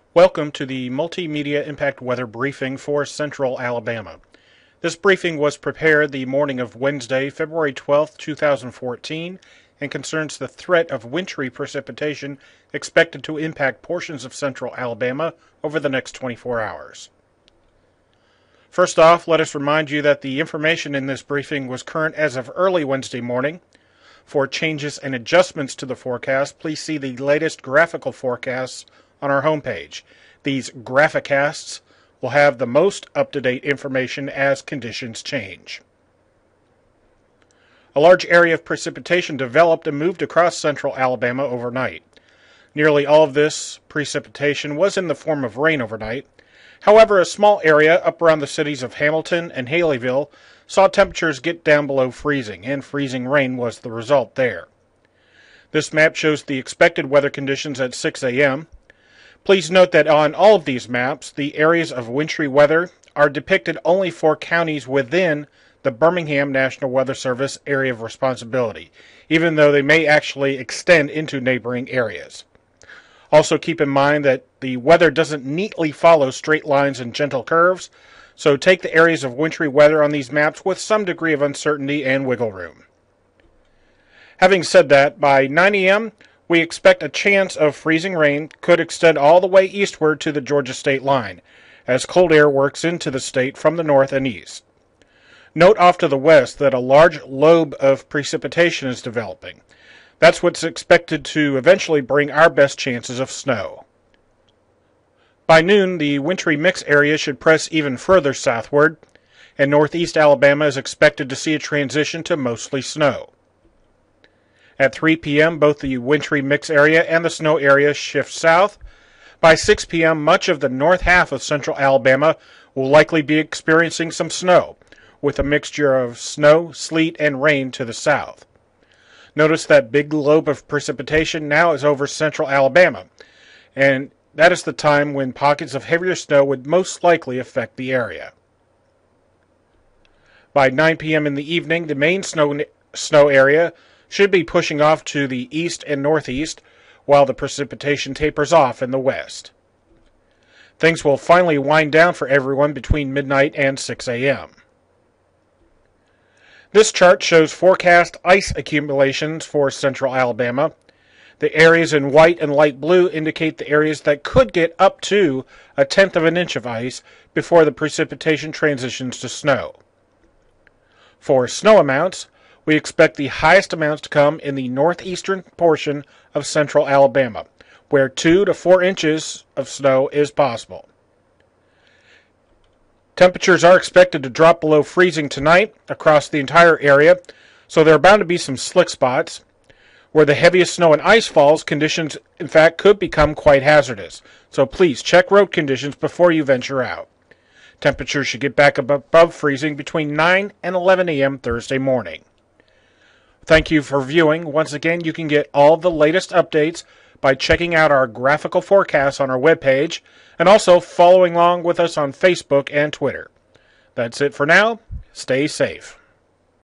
Welcome to the Multimedia Impact Weather Briefing for Central Alabama. This briefing was prepared the morning of Wednesday, February 12, 2014, and concerns the threat of wintry precipitation expected to impact portions of central Alabama over the next 24 hours. First off, let us remind you that the information in this briefing was current as of early Wednesday morning. For changes and adjustments to the forecast, please see the latest graphical forecasts on our homepage. These graphicasts will have the most up-to-date information as conditions change. A large area of precipitation developed and moved across central Alabama overnight. Nearly all of this precipitation was in the form of rain overnight. However, a small area up around the cities of Hamilton and Haleyville saw temperatures get down below freezing, and freezing rain was the result there. This map shows the expected weather conditions at 6 a.m. Please note that on all of these maps, the areas of wintry weather are depicted only for counties within the Birmingham National Weather Service area of responsibility, even though they may actually extend into neighboring areas. Also keep in mind that the weather doesn't neatly follow straight lines and gentle curves, so take the areas of wintry weather on these maps with some degree of uncertainty and wiggle room. Having said that, by 9 a.m., we expect a chance of freezing rain could extend all the way eastward to the Georgia state line, as cold air works into the state from the north and east. Note off to the west that a large lobe of precipitation is developing. That's what's expected to eventually bring our best chances of snow. By noon, the wintry mix area should press even further southward, and northeast Alabama is expected to see a transition to mostly snow. At 3 p.m., both the wintry mix area and the snow area shift south. By 6 p.m., much of the north half of central Alabama will likely be experiencing some snow, with a mixture of snow, sleet, and rain to the south. Notice that big lobe of precipitation now is over central Alabama, and that is the time when pockets of heavier snow would most likely affect the area. By 9 p.m. in the evening, the main snow area should be pushing off to the east and northeast, while the precipitation tapers off in the west. Things will finally wind down for everyone between midnight and 6 a.m. This chart shows forecast ice accumulations for central Alabama. The areas in white and light blue indicate the areas that could get up to 1/10 of an inch of ice before the precipitation transitions to snow. For snow amounts, we expect the highest amounts to come in the northeastern portion of central Alabama, where 2 to 4 inches of snow is possible. Temperatures are expected to drop below freezing tonight across the entire area, so there are bound to be some slick spots. Where the heaviest snow and ice falls, conditions, in fact, could become quite hazardous, so please check road conditions before you venture out. Temperatures should get back above freezing between 9 and 11 a.m. Thursday morning. Thank you for viewing. Once again, you can get all the latest updates by checking out our graphical forecasts on our webpage and also following along with us on Facebook and Twitter. That's it for now. Stay safe.